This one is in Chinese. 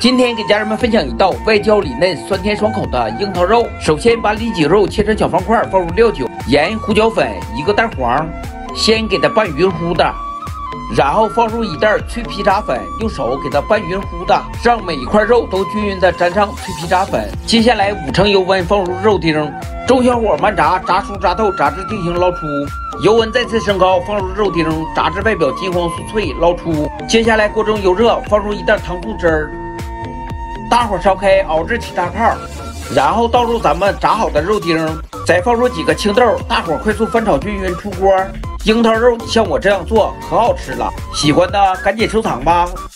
今天给家人们分享一道外焦里嫩、酸甜爽口的樱桃肉。首先把里脊肉切成小方块，放入料酒、盐、胡椒粉、1个蛋黄，先给它拌匀乎的。然后放入1袋脆皮炸粉，用手给它拌匀乎的，让每一块肉都均匀的沾上脆皮炸粉。接下来5成油温放入肉丁，中小火慢炸，炸熟炸透，炸至定型捞出。油温再次升高，放入肉丁，炸至外表金黄酥脆，捞出。接下来锅中油热，放入1袋糖醋汁儿。大火烧开，熬至起大泡，然后倒入咱们炸好的肉丁，再放入几个青豆，大火快速翻炒均匀出锅。樱桃肉像我这样做可好吃了，喜欢的赶紧收藏吧。